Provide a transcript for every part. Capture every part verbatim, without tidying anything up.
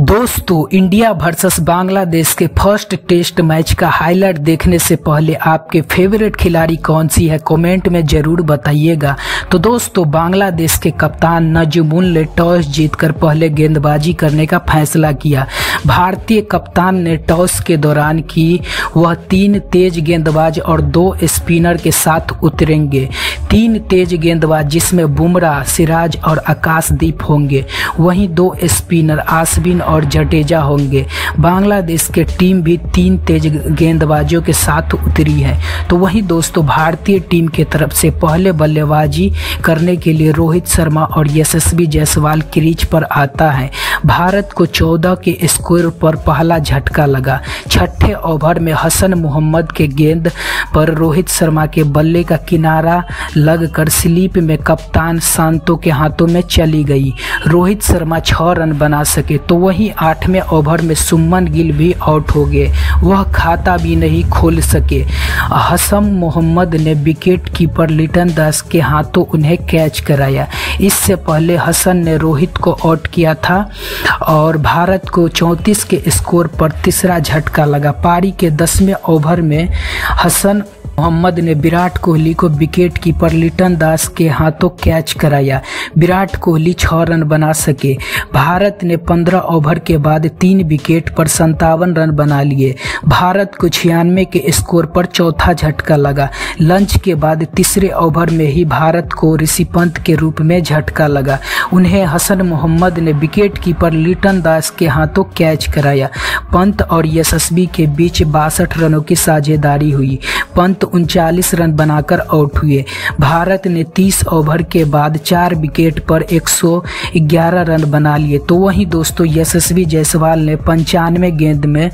दोस्तों, India versus Bangladesh के first test match का हाईलाइट देखने से पहले आपके फेवरेट खिलाड़ी कौन सी है कमेंट में जरूर बताइएगा। तो दोस्तों, बांग्लादेश के कप्तान नजमुल ने टॉस जीतकर पहले गेंदबाजी करने का फैसला किया। भारतीय कप्तान ने टॉस के दौरान की वह तीन तेज गेंदबाज और दो स्पिनर के साथ उतरेंगे। तीन तेज गेंदबाज जिसमें बुमराह, सिराज और आकाशदीप होंगे, वहीं दो स्पिनर आश्विन और जडेजा होंगे। बांग्लादेश के टीम भी तीन तेज गेंदबाजों के साथ उतरी है। तो वहीं दोस्तों, भारतीय टीम के तरफ से पहले बल्लेबाजी करने के लिए रोहित शर्मा और यशस्वी जायसवाल क्रीज पर आता है। भारत को चौदह के स्कोर पर पहला झटका लगा। छठे ओवर में हसन मोहम्मद के गेंद पर रोहित शर्मा के बल्ले का किनारा लगकर स्लिप में कप्तान शांतो के हाथों में चली गई। रोहित शर्मा छह रन बना सके। तो वहीं आठवें ओवर में सुमन गिल भी आउट हो गए, वह खाता भी नहीं खोल सके। हसन मोहम्मद ने विकेट कीपर लिटन दास के हाथों उन्हें कैच कराया। इससे पहले हसन ने रोहित को आउट किया था और भारत को चौंतीस के स्कोर पर तीसरा झटका लगा। पारी के दसवें ओवर में हसन मोहम्मद ने विराट कोहली को विकेट कीपर लिटन दास के हाथों कैच कराया। विराट कोहली छह रन बना सके। भारत ने पंद्रह ओवर के बाद तीन विकेट पर संतावन रन बना लिए। भारत को छियानवे के स्कोर पर चौथा झटका लगा। लंच के बाद तीसरे ओवर में ही भारत को ऋषि पंत के रूप में झटका लगा। उन्हें हसन मोहम्मद ने विकेट कीपर लिटन दास के हाथों कैच कराया। पंत और यशस्वी के बीच बासठ रनों की साझेदारी हुई। पंत उनचालीस रन बनाकर आउट हुए। भारत ने तीस ओवर के बाद चार विकेट पर एक सौ ग्यारह रन बना लिए। तो वहीं दोस्तों, यशस्वी जायसवाल ने पंचानवे गेंद में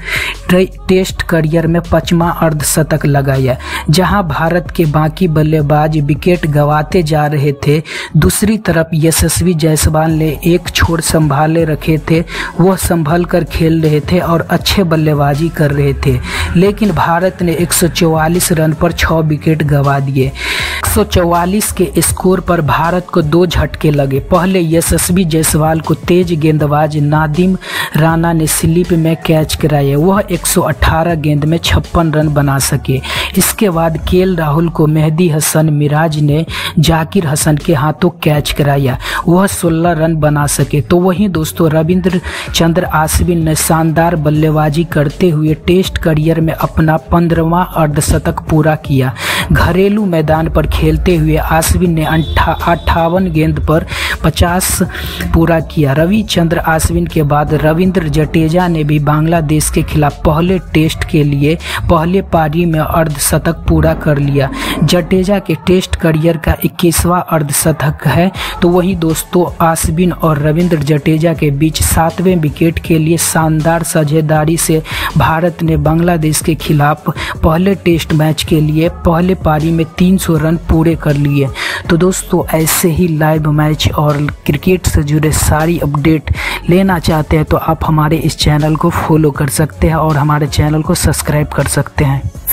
टेस्ट करियर में पांचवा अर्धशतक लगाया। जहां भारत के बाकी बल्लेबाज विकेट गंवाते जा रहे थे, दूसरी तरफ यशस्वी जायसवाल ने एक छोर संभाले रखे थे। वह संभल कर खेल रहे थे और अच्छे बल्लेबाजी कर रहे थे। लेकिन भारत ने एक सौ चौवालीस रन पर छह विकेट गंवा दिए। एक सौ चौवालीस के स्कोर पर भारत को दो झटके लगे। पहले यशस्वी जायसवाल को तेज गेंदबाज नादिम राणा ने स्लिप में कैच कराया। वह एक सौ अठारह गेंद में छप्पन रन बना सके। इसके बाद केएल राहुल को मेहदी हसन मिराज ने जाकिर हसन के हाथों कैच कराया। वह सोलह रन बना सके। तो वहीं दोस्तों, रविंद्र चंद्र अश्विन ने शानदार बल्लेबाजी करते हुए टेस्ट करियर में अपना पंद्रहवां अर्धशतक पूरा किया। घरेलू मैदान पर खेलते हुए अश्विन ने अट्ठावन गेंद पर पचास पूरा किया। रविचंद्र अश्विन के बाद रविंद्र जडेजा ने भी बांग्लादेश के खिलाफ पहले टेस्ट के लिए पहले पारी में अर्धशतक पूरा कर लिया। जडेजा के टेस्ट करियर का इक्कीसवां अर्धशतक है। तो वहीं दोस्तों, अश्विन और रविंद्र जडेजा के बीच सातवें विकेट के लिए शानदार साझेदारी से भारत ने बांग्लादेश के खिलाफ पहले टेस्ट मैच के लिए पहले पारी में तीन सौ रन पूरे कर लिए। तो दोस्तों, ऐसे ही लाइव मैच और क्रिकेट से जुड़े सारी अपडेट लेना चाहते हैं तो आप हमारे इस चैनल को फॉलो कर सकते हैं और हमारे चैनल को सब्सक्राइब कर सकते हैं।